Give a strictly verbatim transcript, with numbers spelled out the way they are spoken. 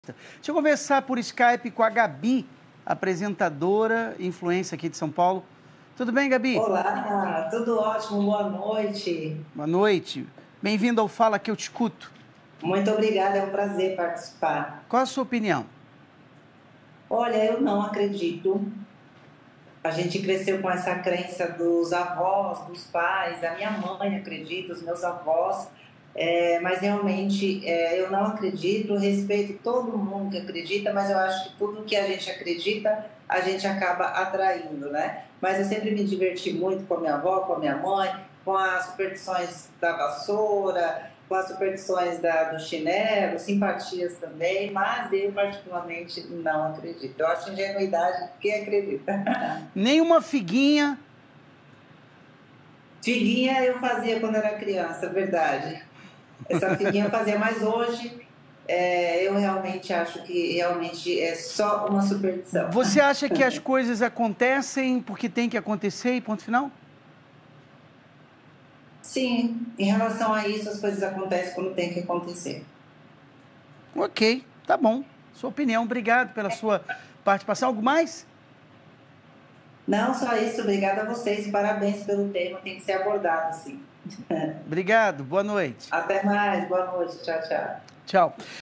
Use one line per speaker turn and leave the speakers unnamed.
Deixa eu conversar por Skype com a Gabi, apresentadora, influência aqui de São Paulo. Tudo bem, Gabi?
Olá, tudo ótimo, boa noite.
Boa noite. Bem-vindo ao Fala Que Eu Te Escuto.
Muito obrigada, é um prazer participar.
Qual a sua opinião?
Olha, eu não acredito. A gente cresceu com essa crença dos avós, dos pais, a minha mãe acredita, os meus avós, é, mas realmente é, eu não acredito, respeito todo mundo que acredita, mas eu acho que tudo que a gente acredita, a gente acaba atraindo, né? Mas eu sempre me diverti muito com a minha avó, com a minha mãe, com as superstições da vassoura, com as superstições da, do chinelo, simpatias também, mas eu particularmente não acredito. Eu acho ingenuidade quem acredita.
Nem uma figuinha.
Figuinha eu fazia quando era criança, verdade. Essa figuinha eu fazia, mas hoje é, eu realmente acho que realmente é só uma superstição.
Você acha que as coisas acontecem porque tem que acontecer e ponto final?
Sim, em relação a isso, as coisas acontecem quando tem que acontecer.
Ok, tá bom. Sua opinião, obrigado pela sua participação. Algo mais?
Não, só isso. Obrigada a vocês. Parabéns pelo tema. Tem que ser abordado, sim.
Obrigado, boa noite.
Até mais. Boa noite. Tchau, tchau.
Tchau.